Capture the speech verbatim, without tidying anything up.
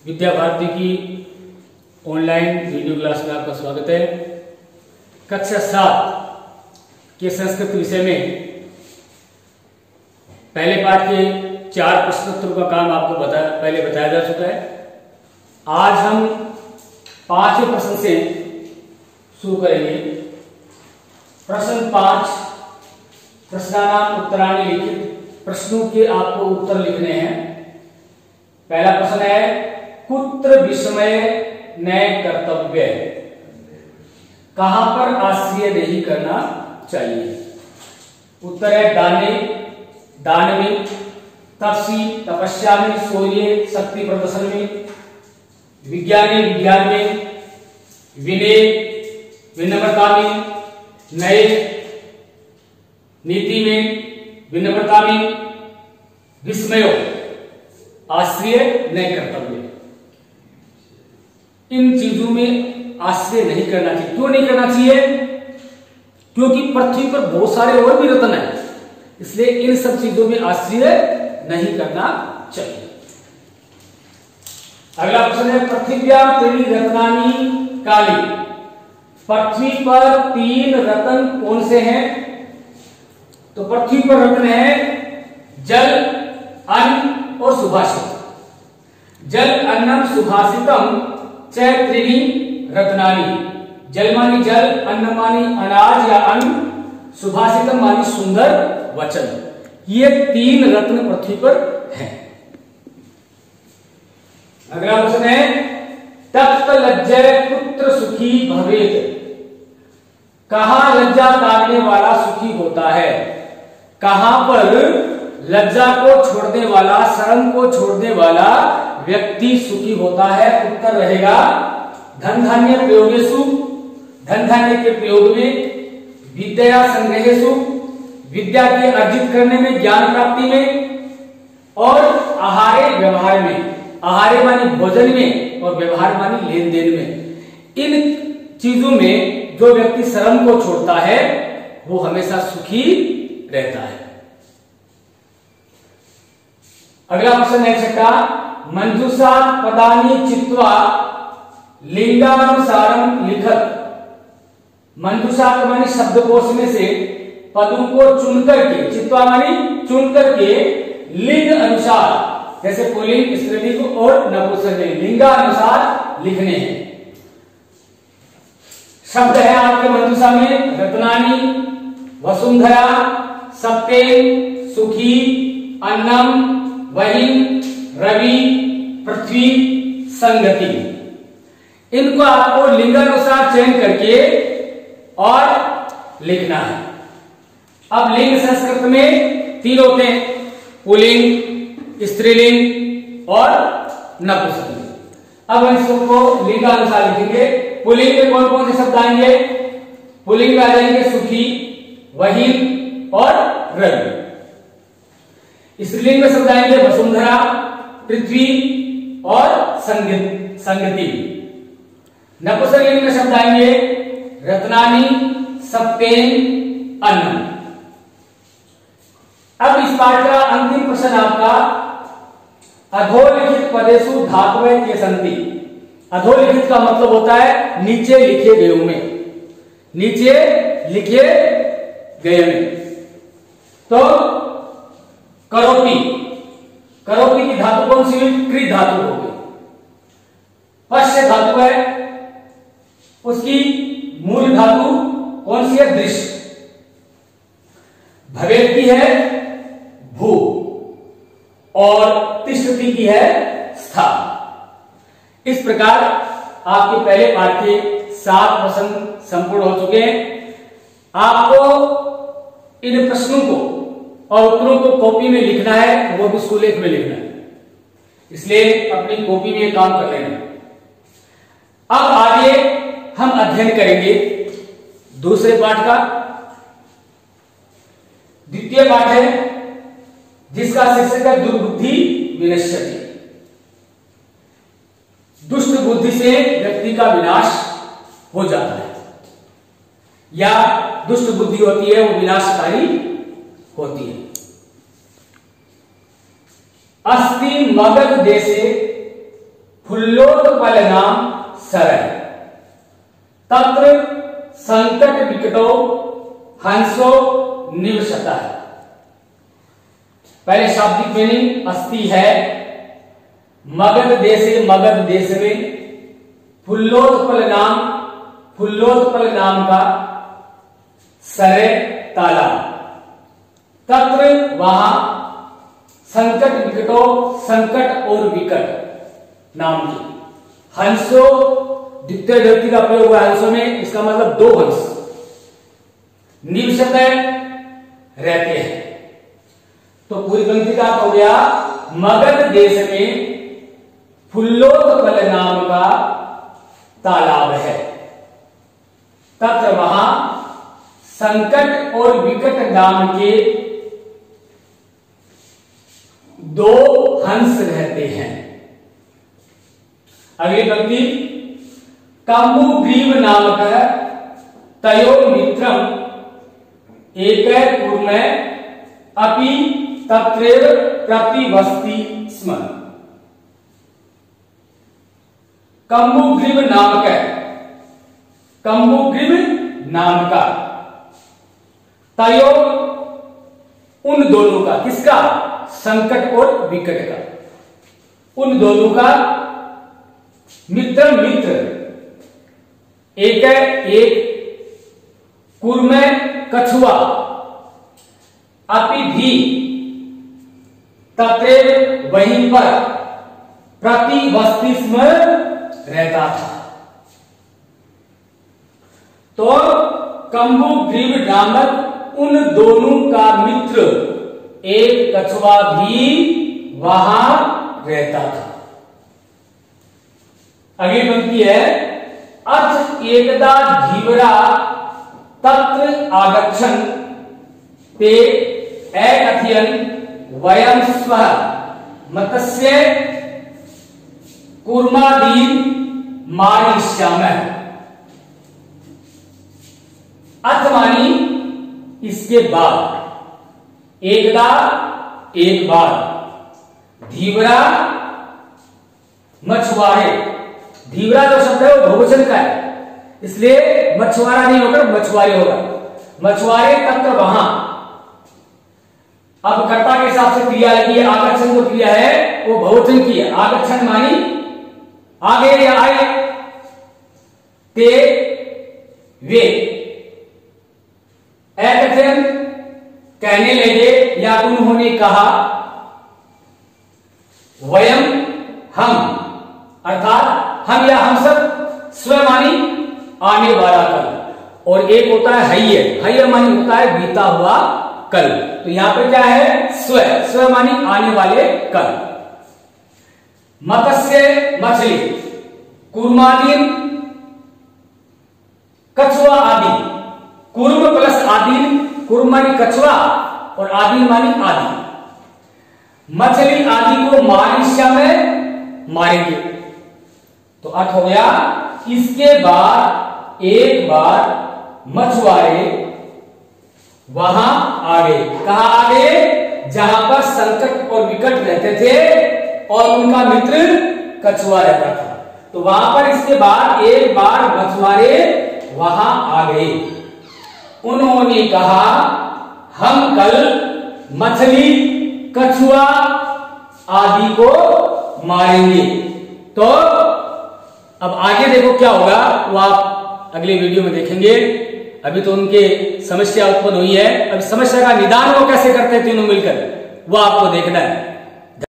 विद्या भारती की online video class में आपका स्वागत है। कक्षा सात के संस्कृत विषय में पहले पाठ के चार प्रश्नोत्तरों का काम आपको बता पहले बताया जा चुका है। आज हम पांचवें प्रश्न से शुरू करेंगे। प्रश्न पांच, प्रश्नानाम उत्तराणि लिखित। प्रश्नों के आपको उत्तर लिखने हैं। पहला प्रश्न है, कुत्र विस्मय न कर्तव्य। कहां पर आश्रय नहीं करना चाहिए? उत्तर है, दाने, दान में, तपसी, तपस्या में, शौर्य, शक्ति प्रदर्शन में, विज्ञानी, विज्ञान में, विनय, विनम्रता में, नए, नीति में, विनम्रता में, विस्मयो, आश्रय न कर्तव्य। इन चीजों में आश्रय नहीं करना चाहिए। क्यों नहीं करना चाहिए? क्योंकि पृथ्वी पर बहुत सारे और भी रत्न हैं, इसलिए इन सब चीजों में आश्रय नहीं करना चाहिए। अगला प्रश्न है, पृथ्व्याम त्रीणि रत्नानि कानि। पृथ्वी पर तीन रत्न कौन से हैं? तो पृथ्वी पर रत्न है जल, अन्न और सुभाषित। जल, अन्नम, सुभाषितम च त्रीणि रत्नानि। जल मानी जल, अन्न मानी अनाज या अन्न, सुभाषितम मानी सुंदर वचन। ये तीन रत्न पृथ्वी पर हैं। अगला प्रश्न है, तप्त लज्जय पुत्र सुखी भवेत। कहां लज्जा तारने वाला सुखी होता है? कहां पर लज्जा को छोड़ने वाला, शर्म को छोड़ने वाला व्यक्ति सुखी होता है? उत्तर रहेगा, धन धान्य प्रयोगेषु, धन धान्य के प्रयोग में, विद्या संग्रहेषु, विद्या के अर्जित करने में, ज्ञान प्राप्ति में, और आहारे व्यवहार में। आहारे मानी भोजन में और व्यवहार मानी लेन देन में। इन चीजों में जो व्यक्ति शर्म को छोड़ता है वो हमेशा सुखी रहता है। अगला प्रश्न है छठा, मंजूषा पदानि चित्वा लिंगानुसारम लिखत। मंजूषा मानी शब्दकोश में से पदों को चुनकर के, चित्वा मानी चुनकर के, लिंग अनुसार, जैसे पुल्लिंग, स्त्रीलिंग और नपुंसकलिंग, लिंगानुसार लिखने हैं। शब्द है आपके मंजूषा में रत्नानि, वसुंधरा, सप्तेन, सुखी, अन्नम, वही, रवि, पृथ्वी, संगति। इनको आपको लिंगानुसार चयन करके और लिखना है। अब लिंग संस्कृत में तीन होते हैं, पुल्लिंग, स्त्रीलिंग और नपुंसकलिंग। अब हम इसको लिंगानुसार लिखेंगे। पुल्लिंग में कौन कौन से शब्द आएंगे? पुल्लिंग में आ जाएंगे सुखी, वही और रवि। स्त्रीलिंग में शब्द आएंगे वसुंधरा, पृथ्वी और संगति। नपुंसकलिंग में शब्द आएंगे रत्नानि, सप्तेन, अन्न। अब इस पाठ का अंतिम प्रश्न आपका, अधोलिखित पदेषु धातवः के सन्ति। अधोलिखित का मतलब होता है नीचे लिखे गए में, नीचे लिखे गए में। तो करोति, करोति की धातु कौन सी हुई? कृ धातु हो गई। पश्य धातु है, उसकी मूल धातु कौन सी है? दृश्य। भवेत की है भू और तिष्ठति की है स्था। इस प्रकार आपके पहले पाठ के सात प्रश्न संपूर्ण हो चुके हैं। आपको इन प्रश्नों को और उत्तरों को कॉपी में लिखना है, वो भी सुलेख में लिखना है, इसलिए अपनी कॉपी में काम कर लेना। अब आगे हम अध्ययन करेंगे दूसरे पाठ का। द्वितीय पाठ है जिसका शीर्षक है दुर्बुद्धि विनश्यति। दुष्ट बुद्धि से व्यक्ति का विनाश हो जाता है, या दुष्ट बुद्धि होती है वो विनाशकारी होती है। अस्ति मगध देशे फुल्लोत्पल नाम सरय तत्र संकट विकटो हंसो निवसतः। पहले शाब्दिक मीनिंग अस्ति है मगध देशे मगध देश में फुल्लोत्पल नाम फुल्लोत्पल नाम का सरय तालाब तत्र वहां संकट विकटो संकट और विकट नाम की हंसो द्वितीय विभक्ति का प्रयोग हुआ हंसों में, इसका मतलब दो हंस निवसत रहते हैं। तो पूरी पंक्ति का हो गया मगध देश में फुल्लोत्पल नाम का तालाब है तत्र वहां संकट और विकट नाम के दो हंस रहते हैं। अगली पंक्ति कम्बुग्रीव नामक तयो मित्रम एक पूर्व अपि तत्रैव प्रतिवसति स्म। कम्बुग्रीव नामक कम्बुग्रीव नाम का तयो उन दोनों का, किसका? संकट और विकट का, उन दोनों का मित्र मित्र एक एक कुर्म कछुआ अपि भी तत्रेव वहीं पर प्रतिवसति स्म रहता था। तो कम्बुग्रीव नामक उन दोनों का मित्र एक कछुआ भी वहां रहता था। अगली पंक्ति है अथ एकदा धीवरा तत्र आगच्छन् ते एकथयन् वयं स्वः मत्स्य कूर्मादीन् मारिष्यामः। अथ मानी इसके बाद, एकदा एक बार, धीवरा मछुआरे, धीवरा जो शब्द है वो बहुवचन का है इसलिए मछुआरा नहीं होगा मछुआरे होगा। मछुआरे तत्र वहां, अब कर्ता के हिसाब से क्रिया लगी है, आकर्षण जो क्रिया है वो बहुवचन की है। आकर्षण मानी आगे या आए, ते वे, एकथन कहने लगे या उन्होंने कहा, वयम हम अर्थात हम या हम सब, स्व मानी आने वाला कल, और एक होता है हय्य, हय्य मानी होता है बीता हुआ कल। तो यहां पे क्या है? स्व, स्व मानी आने वाले कल। मत्स्य मछली, कूर्मादीन कछुआ आदि, कूर्म प्लस आदि, कूर्म मानी कछुआ और आदि मानी आदि, मछली आदि को मारिष्या में मारेंगे। तो अर्थ हो गया इसके बाद एक बार मछुआरे वहां आ गए। कहां आ गए? जहां पर संकट और विकट रहते थे और उनका मित्र कछुआ रहता था। तो वहां पर इसके बाद एक बार मछुआरे वहां आ गए। उन्होंने कहा हम कल मछली कछुआ आदि को मारेंगे। तो अब आगे देखो क्या होगा वो आप अगले वीडियो में देखेंगे। अभी तो उनके समस्या उत्पन्न हुई है, अब समस्या का निदान वो कैसे करते हैं तीनों मिलकर, वो आपको देखना है।